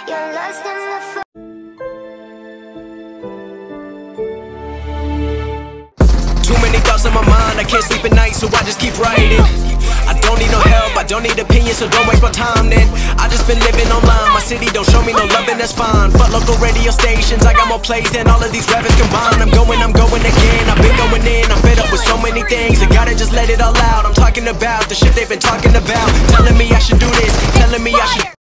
you're lost in the Too many thoughts on my mind, I can't sleep at night, so I just keep writing. I don't need no help, I don't need opinions, so don't waste my time then. I just been living online, my city don't show me no love and that's fine. Fuck local radio stations, I got more plays than all of these rappers combined. I'm going again, I've been going in, I'm fed up with so many things. I gotta just let it all out, I'm talking about the shit they've been talking about. Telling me I should do this, telling me I should